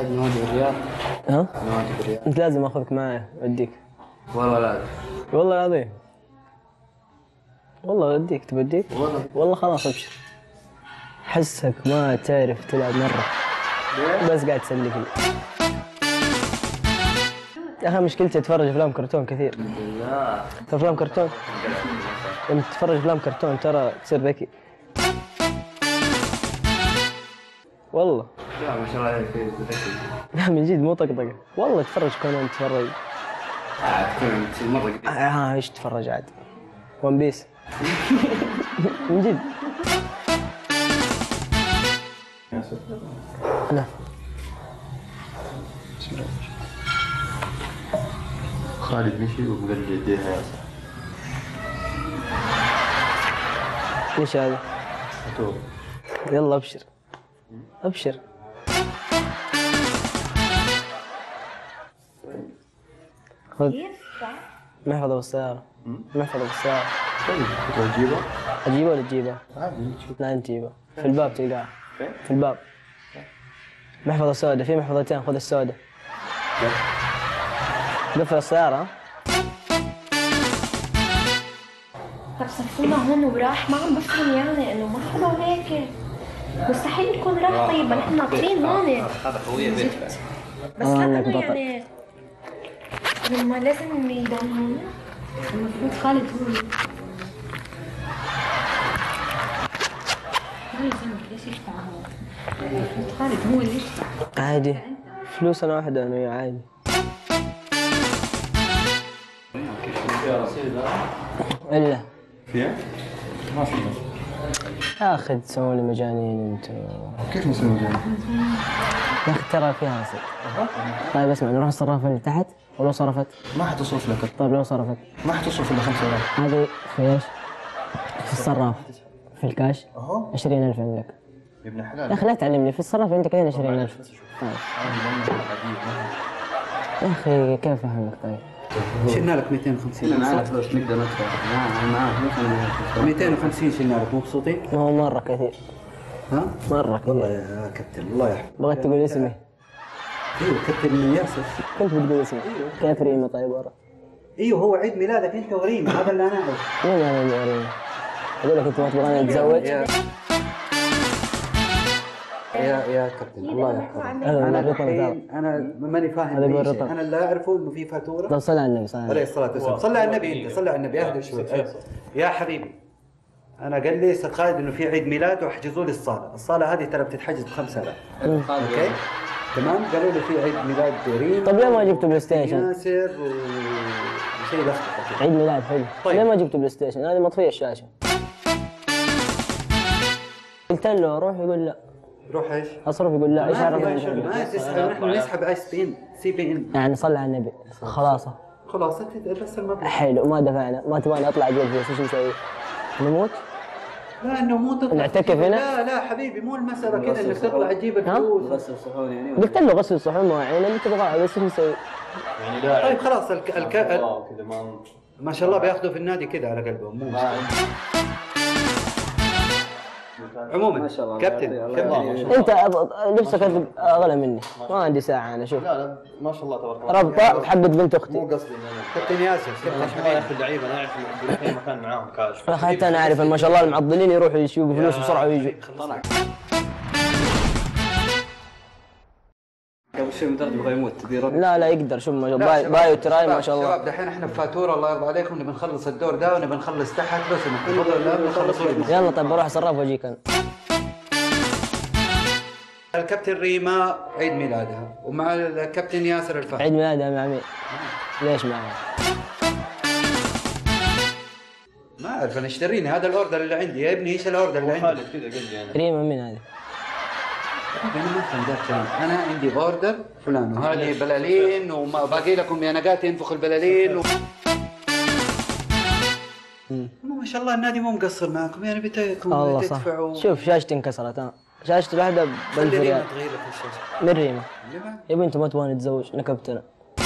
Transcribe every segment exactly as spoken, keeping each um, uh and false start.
بعد نودي بالرياض. ها؟ نودي بالرياض. انت لازم اخذك معايا اوديك. والله لا. والله العظيم. والله اوديك تبي اوديك؟ والله. والله خلاص ابشر. حسك ما تعرف تلعب مرة. بس قاعد تسلك لي. يا اخي مشكلتي اتفرج افلام كرتون كثير. لا. افلام كرتون. لما تتفرج افلام كرتون ترى تصير ذكي. والله. لا ما شاء الله عليك ذكي. لا من جد مو طقطقة. والله تفرج كونان تفرج. عاد كونان تصير مرة قديم. ها ايش تفرج عاد؟ ون بيس. من جد. لا. خالد مشي ومقلد يديها ياسر. ايش هذا؟ فاتورة. يلا ابشر. ابشر. خذ محفظة بالسيارة. محفظة بالسيارة. طيب كنت أجيبها؟ اجيبها ولا تجيبها؟ عادي نشوف. لا انت جيبها. في الباب تلقاها. فين؟ في الباب. محفظة سوداء، في محفظتين خذ السوداء. قفل السيارة ها؟ طب صفونا هون وراح ما عم بفهم يعني انه ما حدا هيك مستحيل يكون راح. طيب ما نحن ناطرين هون. هذا خوية بيتها. بس لا انه يعني لما لازم يضل هون. المفروض خالد هو ليش يشفع هون؟ المفروض خالد هو اللي يشفع. عادي. فلوس انا واحدة انا وياه عادي. الا فيها؟ ما في. يا اخي تسوون لي مجانين انتم. كيف نسوي مجانين؟ يا اخي ترى فيها نصيب. طيب اسمع نروح الصرافة اللي تحت ولو صرفت؟ ما حتصرف لك. طيب لو صرفت؟ ما حتصرف الا خمسة آلاف. هذه في ايش؟ في الصراف. في الكاش؟ اهو عشرين ألف عندك. يا ابن الحلال. يا اخي لا تعلمني في الصراف عندك لين عشرين ألف. طيب. يا اخي كيف افهمك طيب؟ شلنا لك مئتين وخمسين. انا معنا فلوس نقدر ندفع. انا معاه فلوس انا مئتين وخمسين شلنا لك. مبسوطين؟ ما هو مرة كثير. ها؟ مرة والله كثير. يا كابتن الله يحفظك. بغيت تقول اسمي. ايوه كابتن ياسر. كنت بتقول اسمي. كيف ريما طيب ورا؟ ايوه هو عيد ميلادك انت وريما هذا اللي انا اعرفه. مين انا اللي ريما؟ اقول لك انت ما تبغاني اتزوج؟ يا يا يا كابتن الله يحفظك. هذا انا الرقم الحين انا ماني فاهم هذا اي يقول شيء. رقم. انا اللي اعرفه انه في فاتوره. طب صل على النبي صل على عليه النبي. الصلاه والسلام. صلي على النبي انت. صلي على النبي اهدى شوي. يا حبيبي انا قال لي استاذ خالد انه في عيد ميلاد وحجزوا لي الصاله. الصاله هذه ترى بتتحجز ب خمسة آلاف. اوكي تمام. قالوا لي في عيد ميلاد ريما. طب ليه ما جبتوا بلاي ستيشن؟ ياسر وشيء لخبطه. عيد ميلاد حلو. طيب. ليه ما جبتوا بلاي ستيشن؟ هذه مطفية الشاشة. قلت له روح يقول لا. روح ايش؟ اصرف يقول لا. ايش عرفنا؟ ما تسحب. نحن نسحب ايس بي ان سي بي ان. يعني صلى على النبي. خلاص خلاص انت بس المبلغ. حلو ما دفعنا. ما تبغاني اطلع اجيب فلوس ايش نسوي؟ نموت؟ لا انه مو تطلع نعتكف هنا؟ لا لا حبيبي مو المسألة كذا انك تطلع تجيب الفلوس. غسل صحون يعني. قلت له غسل صحون مواعين اللي تبغاه بس ايش نسوي؟ يعني لا. طيب خلاص الك... الك... ال... كذا ما ما شاء الله بياخذوا في النادي كذا على قلبهم. مو عموما ما شاء الله. كابتن كابتن انت أب- لبسك اغلى مني. ما عندي ساعة انا شوف. لا لا ما شاء الله تبارك الله. ربطة حقت بنت مو اختي. قصدي ان انا كابتن ياسر كابتن ما حبيبي. ياخذ اللعيبه انا اعرف انه الحين مكان معاهم كاش. حتى انا اعرف ان ما شاء الله المعضلين يروحوا يشيلوا فلوس بسرعة ويجوا. طلع. قبل شوي مدرب يبغى يموت تبي رد. لا لا يقدر شوف ما شاء الله لا، باي شباب- بايو تراي ما شباب- شاء الله. شباب دحين احنا بفاتوره الله يرضى عليكم نبي نخلص الدور ده ونبي نخلص تحت لو سمحت. تفضل لا نخلص. يلا طيب بروح اصرف واجيك انا. الكابتن ريما عيد ميلادها ومع الكابتن ياسر الفهد. عيد ميلادها مع مين؟ ليش معي؟ ما اعرف انا اشتريني هذا الاوردر اللي عندي يا ابني. ايش الاوردر اللي عندي؟ خالد كذا قال لي انا. ريما مين هذه؟ انا ما فهمت ذا الكلام. انا عندي اوردر فلان وهذه بلالين وباقي لكم يا نقات ينفخ البلالين و... ما شاء الله النادي مو مقصر معكم يعني بتاكم الله صح. تدفعوا. شوف شاشتي انكسرت ها. شاشتي الواحدة ب خلي ألف ريما ريال. تغير لك الشاشه. من ريما؟ اللي بعد. يا بنت ما تبغاني اتزوج نكبتنا.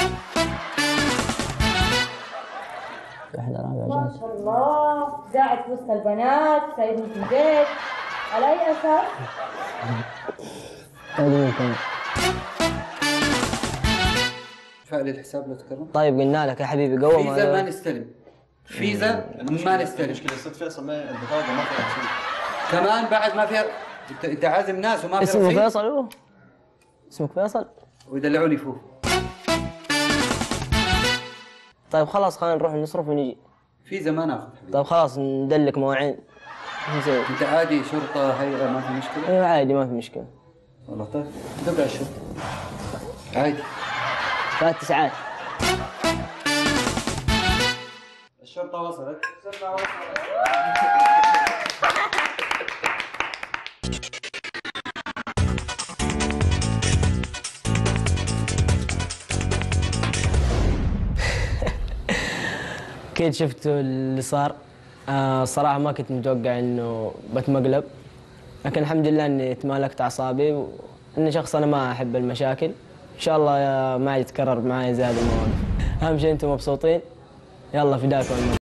واحدة رابعة ما جالسة. شاء الله قاعد في وسط البنات سايبني في البيت على اي اساس؟ هذه مين كمان؟ ادفع لي الحساب لو تكرم. طيب قلنا لك يا حبيبي قوم. فيزا ما نستلم، فيزا ما نستلم. المشكله ست فيصل ما البطاقه ما فيها رصيد كمان بعد ما فيها. انت انت عازم ناس وما في اسمه رصيد؟ فيصل هو؟ اسمك فيصل؟ ويدلعوني فوق. طيب خلاص خلينا نروح نصرف ونجي. فيزا ما ناخذ حبيبي. طيب خلاص ندلك مواعين. نسوي. انت عادي شرطه هيئه ما في مشكله؟ ايوه عادي ما في مشكله. والله طيب دق على الشرطه عادي. ثلاث ساعات. الشرطه وصلت. الشرطه وصلت. أكيد شفتوا اللي صار. آه الصراحة ما كنت متوقع إنه بتمقلب، لكن الحمد لله إني تمالكت أعصابي وإني شخص أنا ما أحب المشاكل. إن شاء الله ما يتكرر معي زي هذه المواقف. أهم شيء أنتم مبسوطين. يلا فداكم.